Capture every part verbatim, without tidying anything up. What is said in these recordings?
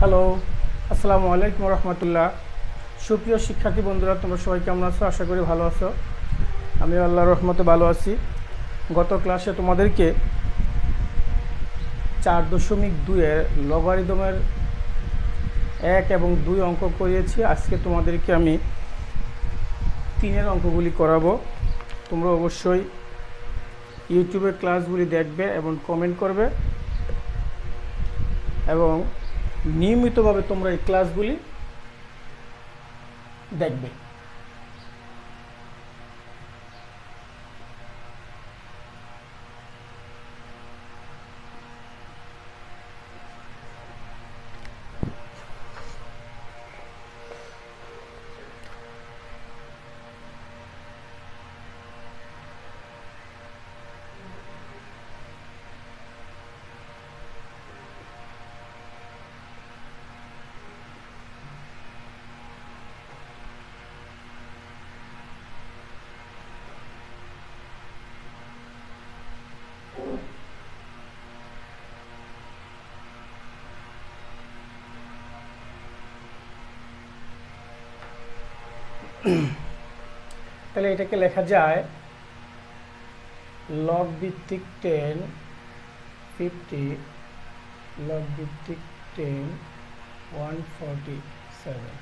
Hello, আসসালামু আলাইকুম রহমতুল্লাহ। সুপ্রিয় শিক্ষার্থী বন্ধুরা, তোমরা সবাই কেমন আছো? আশা করি ভালো আছো। আমি আল্লাহর রহমতে ভালো আছি। গত ক্লাসে তোমাদেরকে চার দশমিক দুইয়ের লগারিদমের এক এবং দুই অঙ্ক করিয়েছি। আজকে তোমাদেরকে আমি তিনের অঙ্কগুলি করাবো। তোমরা অবশ্যই ইউটিউবে ক্লাসগুলি দেখবে এবং কমেন্ট করবে, এবং নিয়মিতভাবে তোমরা এই ক্লাসগুলি দেখবে। তাহলে এটাকে লেখা যায় লগ ভিত্তিক টেন ফিফটি লগ ভিত্তিক ten one forty seven.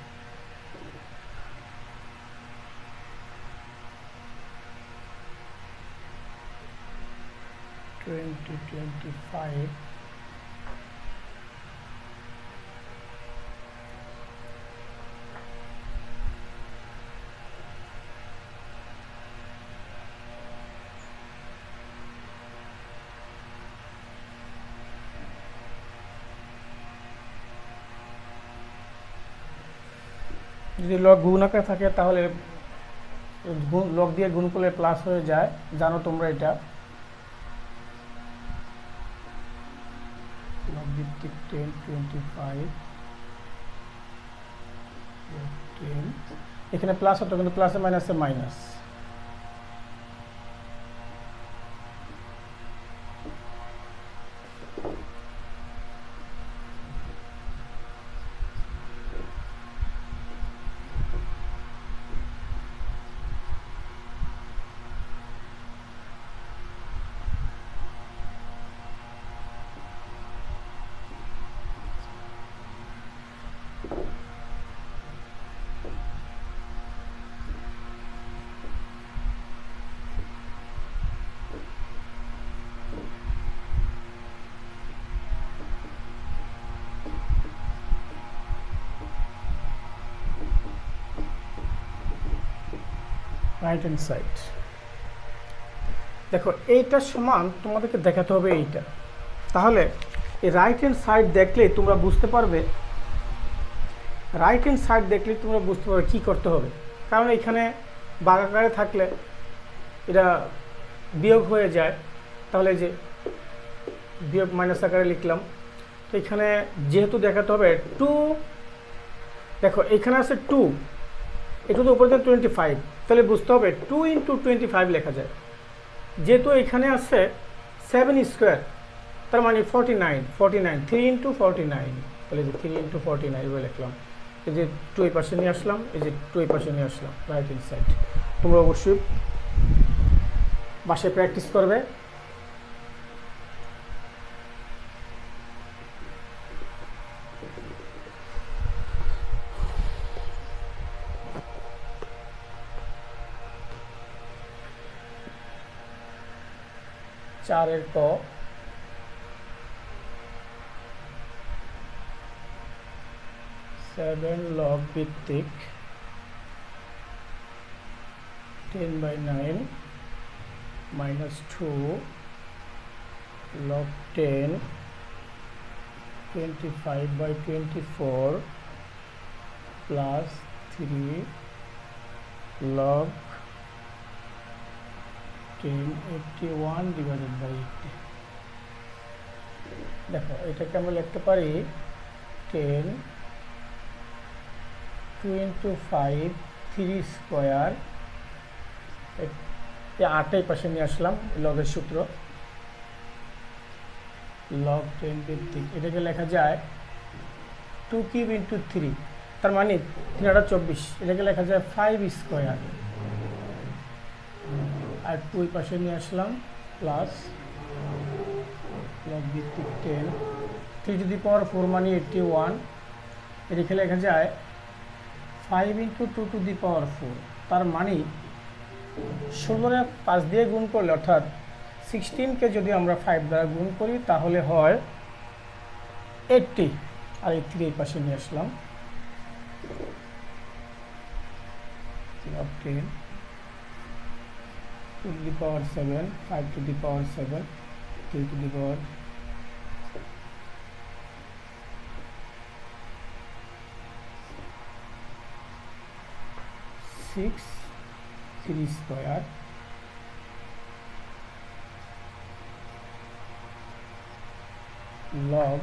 Twenty twenty five যদি লগ গুণ আকারে থাকে তাহলে লগ দিয়ে গুণ করলে প্লাস হয়ে যায়, জানো তোমরা এটা। লগ ভিত্তিক টেন টোয়েন্টি ফাইভ টেন, এখানে প্লাস হতো কিন্তু প্লাসে মাইনাসে মাইনাস। রাইট হ্যান্ড সাইড দেখো, এইটার সমান তোমাদেরকে দেখাতে হবে এইটা। তাহলে এই রাইট হ্যান্ড সাইড দেখলেই তোমরা বুঝতে পারবে রাইট হ্যান্ড সাইড দেখলেই তোমরা বুঝতে পারবে কী করতে হবে। কারণ এখানে বাঁকাকারে থাকলে এটা বিয়োগ হয়ে যায়, তাহলে যে বিয়োগ মাইনাস আকারে লিখলাম। তো এখানে যেহেতু দেখাতে হবে টু, দেখো এখানে আছে টু, এটা তো উপরে টোয়েন্টি ফাইভ, তাহলে বুঝতে হবে টু ইন্টু টোয়েন্টি ফাইভ লেখা যায়। যেহেতু এখানে আছে সেভেন স্কোয়ার, তার মানে forty nine forty nine three into forty nine, তাহলে যে থ্রি ইন্টু ফর্টি নাইন বলে লিখলাম। এই যে টু এই পাশে নিয়ে আসলাম, এই যে টু এই পাশে নিয়ে আসলাম, রাইট হ্যান্ড সাইড। তোমরা অবশ্যই বাসায় প্র্যাকটিস করবে। চারের ক, সেভেন লগ ভিত্তিক ten by nine minus two log ten twenty five by twenty four plus three log ten eighty one divided by eighty. দেখো এটাকে আমরা লিখতে পারি ten two into five three square, আটের পাশে নিয়ে আসলাম লগের সূত্র, লগ টেন ভিত্তিক এটাকে লেখা যায় টু কিউব ইন্টু থ্রি, তার মানে তিন আটা চব্বিশ, এটাকে লেখা যায় ফাইভ স্কোয়ার। আর টু ওই পাশে নিয়ে আসলাম, প্লাস লগ ভিত্তিক ten, three to the power four মানে এইটটি ওয়ান, এটাকে লেখা যায় five into two to the power four, তার মানে ষোলোরে পাঁচ দিয়ে গুণ করলে অর্থাৎ সিক্সটিনকে যদি আমরা ফাইভ দ্বারা গুণ করি তাহলে হয় এইটটি। আর এই থ্রি এই পাশে নিয়ে আসলাম, ten to the power seven, five to the power seven, three to the power six, three square, log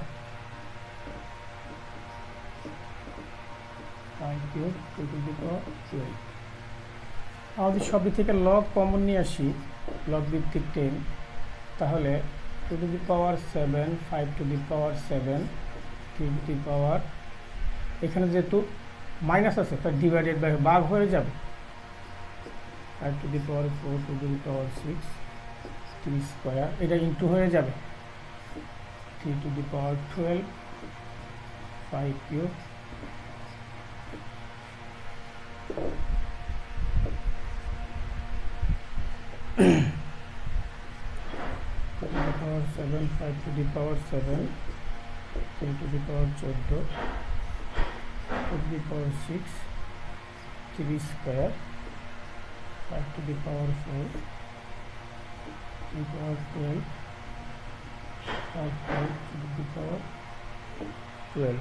five cube two to the power twelve. আমাদের সবই থেকে লগ কমন নিয়ে আসি, লগ ভিত্তিক টেন, তাহলে two to the power seven, five to the power seven, three to the power, এখানে যেহেতু minus আছে তার ডিভাইডেড বাই ভাগ হয়ে যাবে, five to the power four, two to the power six, three square, এটা ইন্টু হয়ে যাবে, three to the power twelve, five cube, two to the power seven, five to the power seven, three to the power চোদ্দো, two to the power six, three square, five to the power four, two power twelve, five five to the power twelve.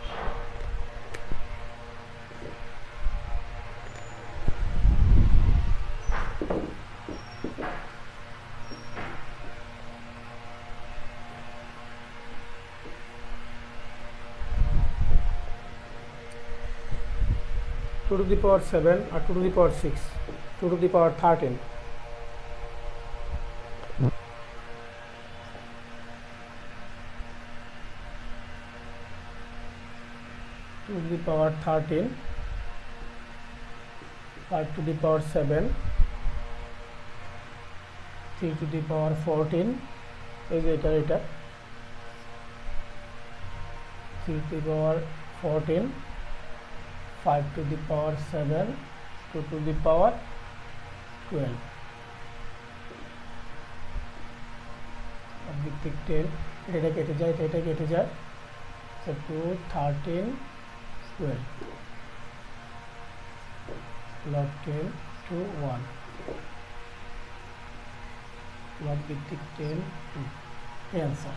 Two to the power seven और to to the power six, two to the power thirteen, two to the power thirteen, five to the power seven, three to the power fourteen, এটা এটা three to the power fourteen, five to the power seven, two to the power twelve, ভিত্তিক ten, এটা কেটে যায়, এটা কেটে যায়, তো two thirteen twelve, log ten two one, log ভিত্তিক টেন টু, এই অ্যান্সার।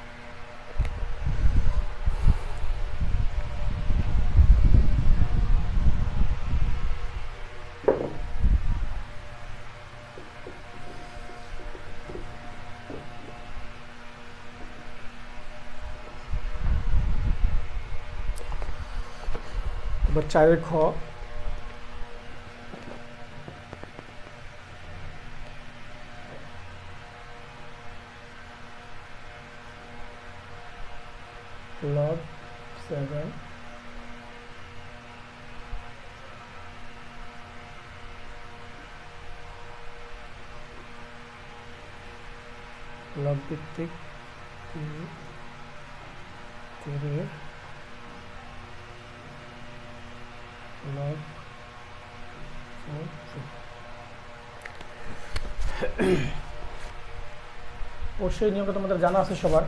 এবার চারের খ, log seven log ভিত্তিক তিন তেরো log four two। অবশ্যই নিয়মটা তোমাদের জানা আছে সবার।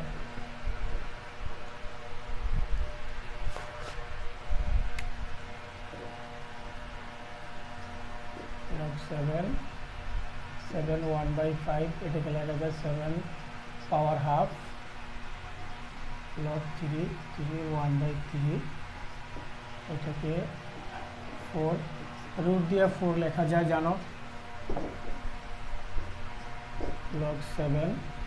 log seven seven one by five, এটাকে লেখা যায় seven power half, log three three one by three, এটাকে four রুট দিয়ে four লেখা যায় জানো, log seven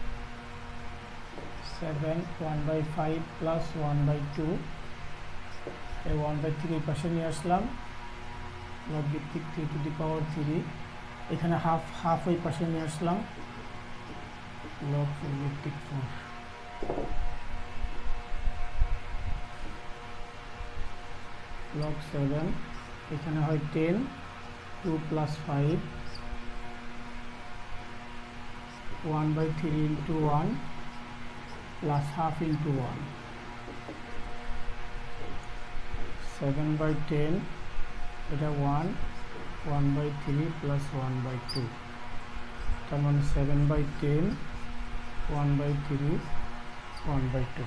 seven one by five plus one by two, এই one by three পাশে নিয়ে আসলাম, log ভিত্তিক three to the power three, এখানে হাফ হাফ ওই পাশে নিয়ে আসলাম, log four ভিত্তিক four। লগ সেভেন, এখানে হয় ten, two plus five, one by three into one plus half into one, seven by ten, এটা one, one by three plus one by two, তার মানে seven by ten, one by three, one by two,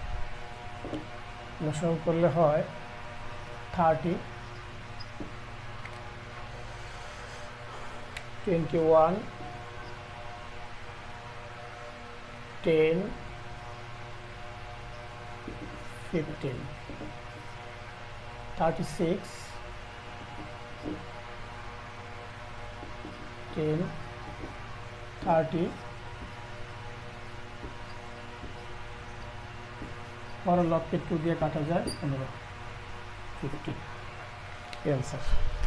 লসাগু করলে হয় thirty, twenty one, ten, fifteen, thirty six, ten, thirty, পরের লবকে two দিয়ে কাটা যায় পনেরো, ফিফটি, অ্যান্সার।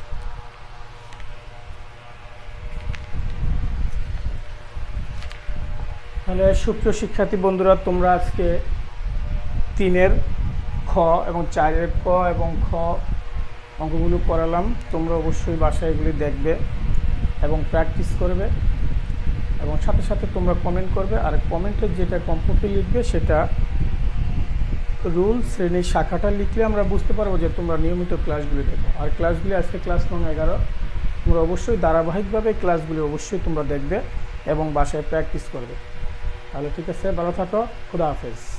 তাহলে সুপ্রিয় শিক্ষার্থী বন্ধুরা, তোমরা আজকে তিনের খ এবং চারের ক এবং খ অঙ্কগুলো করালাম। তোমরা অবশ্যই বাসায় এগুলি দেখবে এবং প্র্যাকটিস করবে, এবং সাথে সাথে তোমরা কমেন্ট করবে। আর কমেন্টে যেটা কমপক্ষে লিখবে সেটা রুল শ্রেণীর শাখাটা লিখলে আমরা বুঝতে পারবো যে তোমরা নিয়মিত ক্লাসগুলি দেখো। আর ক্লাসগুলি আজকে ক্লাস নং এগারো, তোমরা অবশ্যই ধারাবাহিকভাবে ক্লাসগুলি অবশ্যই তোমরা দেখবে এবং বাসায় প্র্যাকটিস করবে। তাহলে ঠিক আছে, ভালো থাকো, খুদা হাফেজ।